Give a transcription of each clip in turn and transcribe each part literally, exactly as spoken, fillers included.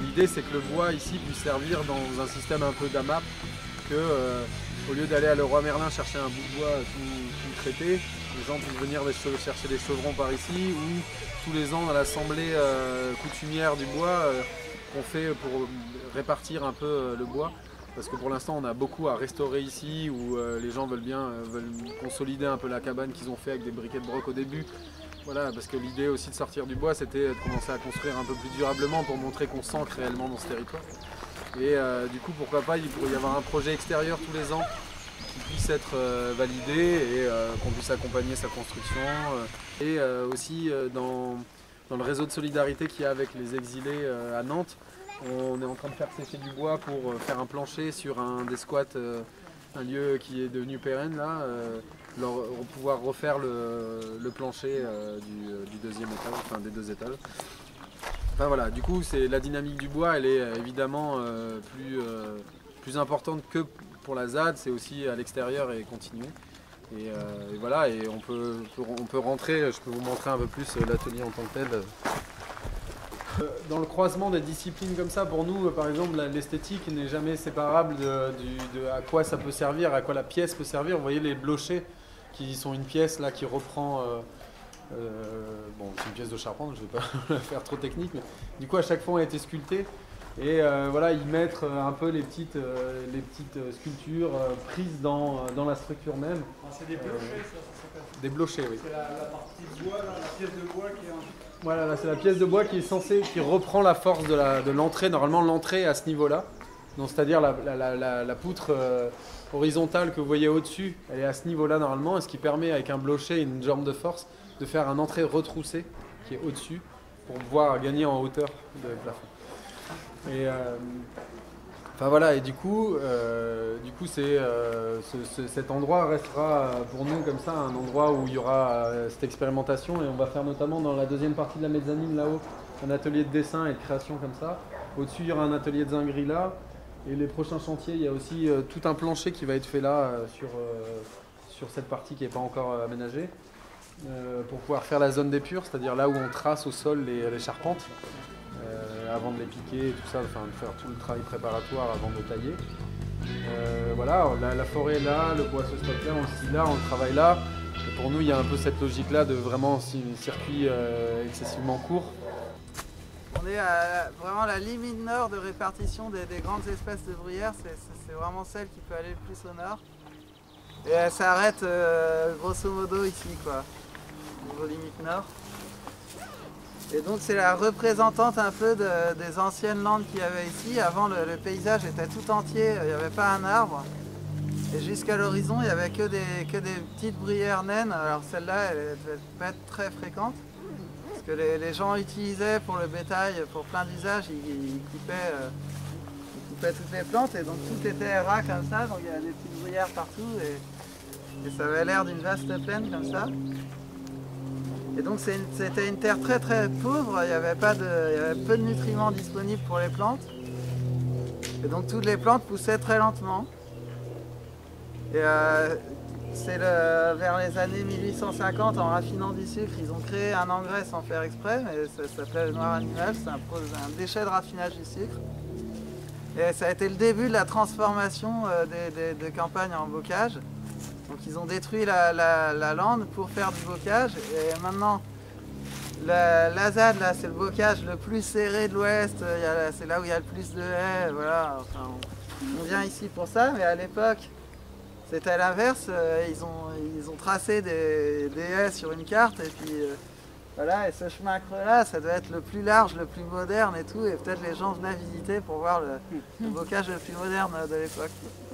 l'idée c'est que le bois ici puisse servir dans un système un peu d'A M A P, que euh, au lieu d'aller à Leroy Merlin chercher un bout de bois tout, tout traité, les gens puissent venir chercher des chevrons par ici, ou tous les ans dans l'assemblée euh, coutumière du bois euh, qu'on fait pour répartir un peu euh, le bois. Parce que pour l'instant on a beaucoup à restaurer ici, où euh, les gens veulent bien euh, veulent consolider un peu la cabane qu'ils ont fait avec des briquets de broc au début. Voilà, parce que l'idée aussi de sortir du bois, c'était de commencer à construire un peu plus durablement pour montrer qu'on s'ancre réellement dans ce territoire. Et euh, du coup, pourquoi pas, il pourrait y avoir un projet extérieur tous les ans qui puisse être euh, validé et euh, qu'on puisse accompagner sa construction. Euh, et euh, aussi euh, dans, dans le réseau de solidarité qu'il y a avec les exilés euh, à Nantes, on est en train de faire sécher du bois pour euh, faire un plancher sur un des squats, euh, un lieu qui est devenu pérenne là. Euh, leur, pouvoir refaire le, le plancher euh, du, du deuxième étage, enfin des deux étages. Enfin voilà, du coup c'est la dynamique du bois, elle est euh, évidemment euh, plus, euh, plus importante que pour la Z A D, c'est aussi à l'extérieur et continuer. Et, euh, et voilà, et on peut, on peut rentrer, je peux vous montrer un peu plus l'atelier en tant que tel. Dans le croisement des disciplines comme ça, pour nous, par exemple, l'esthétique n'est jamais séparable de, de, de à quoi ça peut servir, à quoi la pièce peut servir. Vous voyez les blochers, qui sont une pièce là qui reprend, euh, euh, bon c'est une pièce de charpente, je ne vais pas la faire trop technique, mais du coup à chaque fois ont été sculptés. Et euh, voilà, ils mettent un peu les petites, euh, les petites sculptures euh, prises dans, dans la structure même. C'est des blochers, euh, ça, ça s'appelle. Des blochers, oui. C'est la, la partie de bois, là, la pièce de bois qui est en... Voilà, là c'est la pièce de bois qui est censée, qui reprend la force de la, de l'entrée. Normalement, l'entrée est à ce niveau-là. Donc c'est-à-dire la, la, la, la, la poutre euh, horizontale que vous voyez au-dessus, elle est à ce niveau-là normalement, et ce qui permet avec un blocher et une jambe de force de faire une entrée retroussée qui est au-dessus pour pouvoir gagner en hauteur de plafond. Et euh, enfin voilà, et du coup, euh, du coup c'est, euh, ce, ce, cet endroit restera pour nous comme ça un endroit où il y aura euh, cette expérimentation, et on va faire notamment dans la deuxième partie de la mezzanine là-haut un atelier de dessin et de création comme ça. Au-dessus il y aura un atelier de zinguerie là, et les prochains chantiers il y a aussi euh, tout un plancher qui va être fait là euh, sur, euh, sur cette partie qui n'est pas encore euh, aménagée euh, pour pouvoir faire la zone d'épure, c'est-à-dire là où on trace au sol les, les charpentes. Euh, avant de les piquer et tout ça, enfin de faire tout le travail préparatoire avant de tailler. Euh, voilà, la, la forêt est là, le bois se stocke là, on le scie là, on le travaille là. Et pour nous, il y a un peu cette logique-là de vraiment un circuit euh, excessivement court. On est à vraiment la limite nord de répartition des, des grandes espèces de bruyères, c'est vraiment celle qui peut aller le plus au nord. Et elle s'arrête euh, grosso modo ici, quoi, au niveau limite nord. Et donc c'est la représentante un peu de, des anciennes landes qu'il y avait ici. Avant le, le paysage était tout entier, il n'y avait pas un arbre. Et jusqu'à l'horizon il n'y avait que des, que des petites bruyères naines. Alors celle-là elle ne devait pas être très fréquente. Parce que les, les gens utilisaient pour le bétail, pour plein d'usages, ils, ils, coupaient, euh, ils coupaient toutes les plantes. Et donc tout était ras comme ça, donc il y a des petites bruyères partout. Et, et ça avait l'air d'une vaste plaine comme ça. Et donc c'était une terre très très pauvre, il y avait pas de, il y avait peu de nutriments disponibles pour les plantes. Et donc toutes les plantes poussaient très lentement. Et euh, c'est vers les années mille huit cent cinquante, en raffinant du sucre, ils ont créé un engrais sans faire exprès, mais ça s'appelait le noir animal, c'est un, un déchet de raffinage du sucre. Et ça a été le début de la transformation euh, des, des, des campagnes en bocage. Donc ils ont détruit la, la, la lande pour faire du bocage, et maintenant la, la Z A D, là c'est le bocage le plus serré de l'ouest, c'est là où il y a le plus de haies, voilà. Enfin, on, on vient ici pour ça, mais à l'époque c'était l'inverse, ils ont, ils ont tracé des, des haies sur une carte, et puis euh, voilà, et ce chemin creux là ça doit être le plus large, le plus moderne et tout, et peut-être les gens venaient visiter pour voir le, le bocage le plus moderne de l'époque.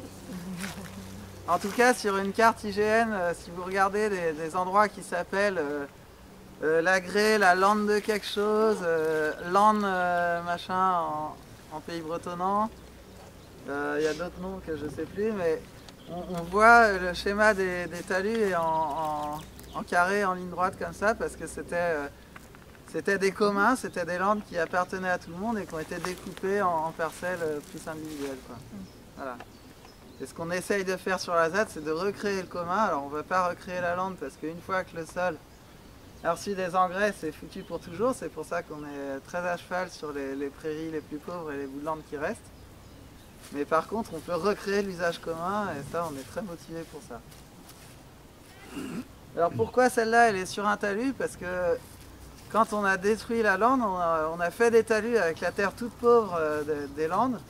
En tout cas, sur une carte I G N, euh, si vous regardez des, des endroits qui s'appellent euh, euh, la Grée, la lande de quelque chose, euh, lande euh, machin en, en pays bretonnant, il euh, y a d'autres noms que je ne sais plus, mais on, on voit le schéma des, des talus en, en, en carré, en ligne droite comme ça, parce que c'était euh, c'était des communs, c'était des landes qui appartenaient à tout le monde et qui ont été découpées en, en parcelles plus individuelles, quoi. Voilà. Et ce qu'on essaye de faire sur la Z A D, c'est de recréer le commun. Alors on ne va pas recréer la lande parce qu'une fois que le sol Alors celui des engrais, c'est foutu pour toujours, c'est pour ça qu'on est très à cheval sur les, les prairies les plus pauvres et les bouts de lande qui restent. Mais par contre, on peut recréer l'usage commun et ça, on est très motivé pour ça. Alors pourquoi celle-là, elle est sur un talus? Parce que quand on a détruit la lande, on a, on a fait des talus avec la terre toute pauvre euh, de, des landes.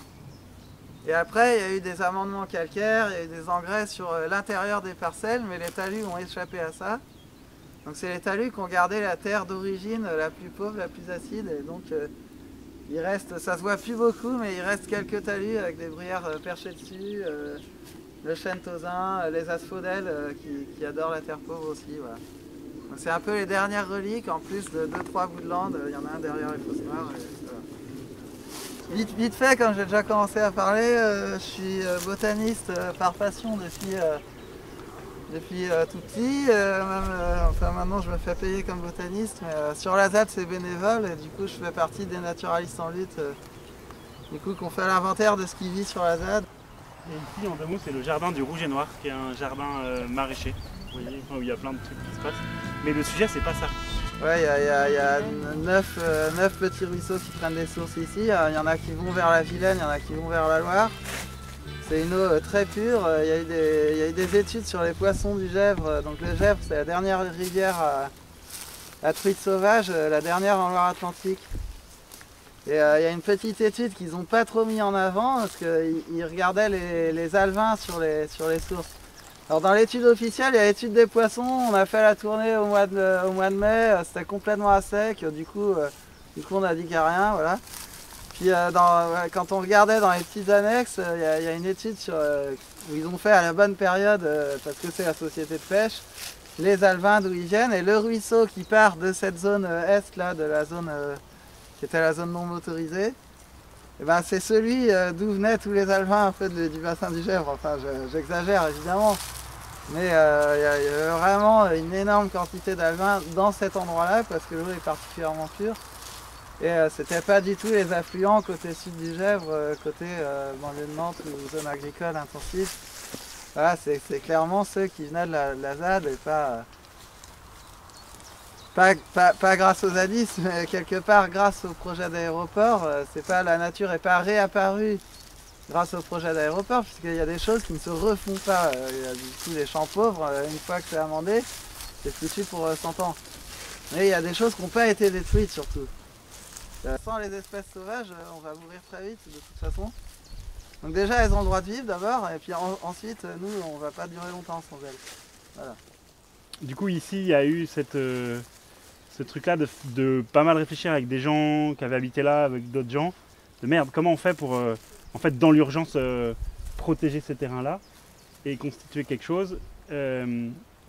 Et après, il y a eu des amendements calcaires, il y a eu des engrais sur euh, l'intérieur des parcelles, mais les talus ont échappé à ça. Donc c'est les talus qui ont gardé la terre d'origine euh, la plus pauvre, la plus acide. Et donc euh, il reste, ça se voit plus beaucoup, mais il reste quelques talus avec des bruyères euh, perchées dessus. Euh, le chêne tausin, euh, les asphodèles euh, qui, qui adorent la terre pauvre aussi. Voilà. Donc c'est un peu les dernières reliques, en plus de deux trois bouts de lande, il y en a un derrière les fosses noires. Et voilà. Vite, vite fait, comme j'ai déjà commencé à parler, euh, je suis euh, botaniste euh, par passion depuis, euh, depuis euh, tout petit. Euh, même, euh, enfin maintenant je me fais payer comme botaniste, mais euh, sur la Z A D c'est bénévole et du coup je fais partie des naturalistes en lutte. Euh, du coup qu'on fait l'inventaire de ce qui vit sur la Z A D. Et ici en deux mots c'est le jardin du Rouge et Noir, qui est un jardin euh, maraîcher, vous voyez, où il y a plein de trucs qui se passent. Mais le sujet c'est pas ça. Ouais, il y a, y a, y a neuf, euh, neuf petits ruisseaux qui prennent des sources ici. Il y en a qui vont vers la Vilaine, il y en a qui vont vers la Loire. C'est une eau euh, très pure. Il y, a eu des, y a eu des études sur les poissons du Gèvre. Donc le Gèvre, c'est la dernière rivière à, à truites sauvages, la dernière en Loire-Atlantique. Et euh, il y a une petite étude qu'ils n'ont pas trop mis en avant parce qu'ils regardaient les, les alevins sur les, sur les sources. Alors dans l'étude officielle, il y a l'étude des poissons, on a fait la tournée au mois de, au mois de mai, c'était complètement à sec, du coup, euh, du coup on a dit qu'il n'y a rien, voilà. Puis euh, dans, quand on regardait dans les petites annexes, il y, a, il y a une étude sur, euh, où ils ont fait à la bonne période, euh, parce que c'est la société de pêche, les alevins d'où ils viennent, et le ruisseau qui part de cette zone euh, est, là, de la zone euh, qui était la zone non motorisée, et ben, c'est celui euh, d'où venaient tous les alevins un peu de, du bassin du Gèvre, enfin j'exagère évidemment. Mais il euh, y, y a vraiment une énorme quantité d'alevins dans cet endroit-là parce que l'eau est particulièrement pure. Et euh, c'était pas du tout les affluents côté sud du Gèvre, euh, côté euh, banlieue de Nantes ou zone agricole intensive. Voilà, c'est clairement ceux qui venaient de la, de la Z A D et pas, euh, pas, pas, pas grâce aux zadistes, mais quelque part grâce au projet d'aéroport. Euh, c'est pas, la nature n'est pas réapparue grâce au projet d'aéroport, puisqu'il y a des choses qui ne se refont pas. Il y a du coup les champs pauvres, une fois que c'est amendé, c'est foutu pour cent ans. Mais il y a des choses qui n'ont pas été détruites surtout. Sans les espèces sauvages, on va mourir très vite de toute façon. Donc déjà elles ont le droit de vivre d'abord, et puis en, ensuite nous on va pas durer longtemps sans elles. Voilà. Du coup ici il y a eu cette, euh, ce truc là de, de pas mal réfléchir avec des gens qui avaient habité là, avec d'autres gens, de merde comment on fait pour... Euh, en fait, dans l'urgence, euh, protéger ces terrains-là et constituer quelque chose. Euh,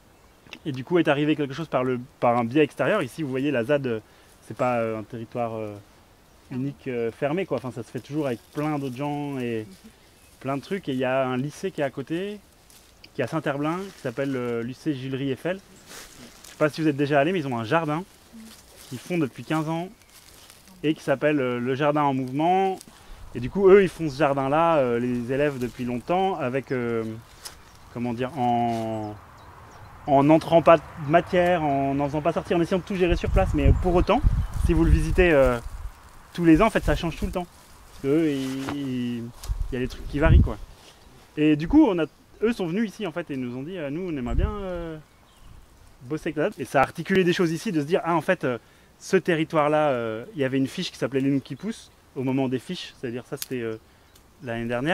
et du coup, est arrivé quelque chose par, le, par un biais extérieur. Ici, vous voyez, la Z A D, c'est pas euh, un territoire euh, unique, euh, fermé, quoi. Enfin, ça se fait toujours avec plein d'autres gens et plein de trucs. Et il y a un lycée qui est à côté, qui est à Saint-Herblain, qui s'appelle le lycée Jules-Eiffel. Je sais pas si vous êtes déjà allés, mais ils ont un jardin qu'ils font depuis quinze ans et qui s'appelle euh, le jardin en mouvement. Et du coup, eux, ils font ce jardin-là, euh, les élèves, depuis longtemps, avec, euh, comment dire, en en n'entrant pas de matière, en n'en faisant pas sortir, en essayant de tout gérer sur place. Mais pour autant, si vous le visitez euh, tous les ans, en fait, ça change tout le temps. Parce qu'eux, il y a des trucs qui varient, quoi. Et du coup, on a, eux sont venus ici, en fait, et nous ont dit, euh, nous, on aimerait bien euh, bosser avec la Z A D. Et ça a articulé des choses ici, de se dire, ah, en fait, euh, ce territoire-là, euh, il y avait une fiche qui s'appelait Les Nous qui poussent, au moment des fiches, c'est-à-dire ça c'était euh, l'année dernière.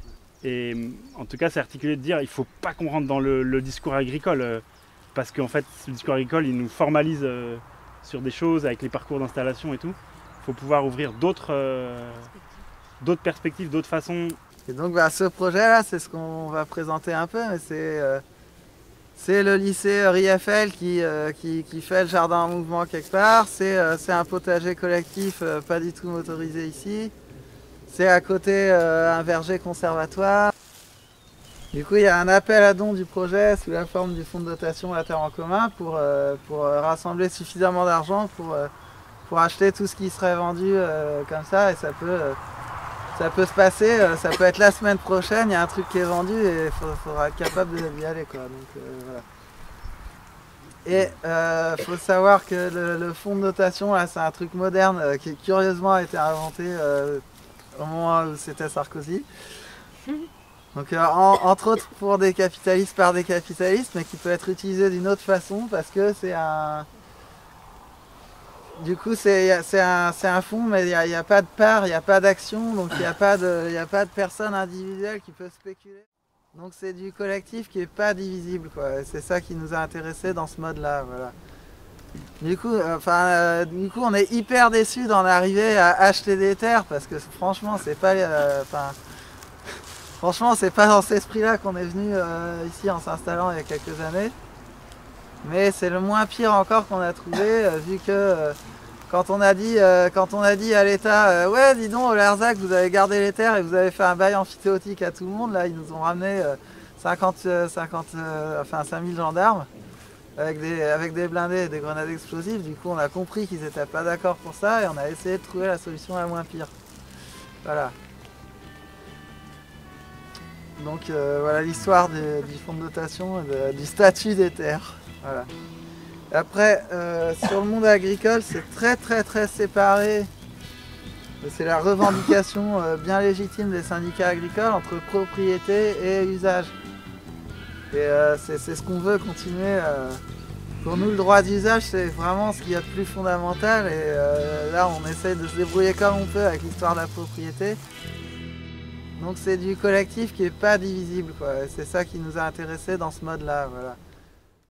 Et en tout cas c'est articulé de dire il ne faut pas qu'on rentre dans le, le discours agricole euh, parce qu'en fait ce discours agricole il nous formalise euh, sur des choses avec les parcours d'installation et tout. Il faut pouvoir ouvrir d'autres euh, d'autres perspectives, d'autres façons. Et donc bah, ce projet là c'est ce qu'on va présenter un peu, mais c'est euh, c'est le lycée Rieffel qui, euh, qui, qui fait le jardin en mouvement quelque part. C'est euh, un potager collectif euh, pas du tout motorisé ici. C'est à côté euh, un verger conservatoire. Du coup il y a un appel à dons du projet sous la forme du fonds de dotation La Terre en commun pour, euh, pour euh, rassembler suffisamment d'argent pour, euh, pour acheter tout ce qui serait vendu euh, comme ça. Et ça peut, euh, ça peut se passer, euh, ça peut être la semaine prochaine, il y a un truc qui est vendu et il faudra être capable d'y aller, quoi. Donc, euh, voilà. Et il euh, faut savoir que le, le fonds de notation, là, c'est un truc moderne euh, qui curieusement a été inventé euh, au moment où c'était Sarkozy. Donc euh, en, entre autres pour des capitalistes par des capitalistes, mais qui peut être utilisé d'une autre façon parce que c'est un... Du coup c'est un, un fonds, mais il n'y a, a pas de part, il n'y a pas d'action, donc il n'y a, a pas de personne individuelle qui peut spéculer. Donc c'est du collectif qui n'est pas divisible, quoi. C'est ça qui nous a intéressés dans ce mode-là, voilà. Du coup, euh, enfin, euh, du coup, on est hyper déçus d'en arriver à acheter des terres parce que franchement, c'est pas, euh, franchement, c'est pas dans cet esprit-là qu'on est venu euh, ici en s'installant il y a quelques années. Mais c'est le moins pire encore qu'on a trouvé, euh, vu que euh, quand on a dit, euh, quand on a dit à l'État, euh, ouais, dis donc, au Lerzac, vous avez gardé les terres et vous avez fait un bail amphithéotique à tout le monde, là, ils nous ont ramené euh, cinquante, cinquante, euh, enfin cinq mille gendarmes avec des, avec des blindés et des grenades explosives. Du coup, on a compris qu'ils n'étaient pas d'accord pour ça et on a essayé de trouver la solution la moins pire. Voilà. Donc euh, voilà l'histoire du fonds de dotation et de, du statut des terres. Voilà. Après, euh, sur le monde agricole, c'est très très très séparé. C'est la revendication euh, bien légitime des syndicats agricoles entre propriété et usage. Et euh, c'est ce qu'on veut continuer. Euh, pour nous, le droit d'usage, c'est vraiment ce qu'il y a de plus fondamental. Et euh, là, on essaye de se débrouiller comme on peut avec l'histoire de la propriété. Donc c'est du collectif qui n'est pas divisible, quoi. C'est ça qui nous a intéressés dans ce mode-là, voilà.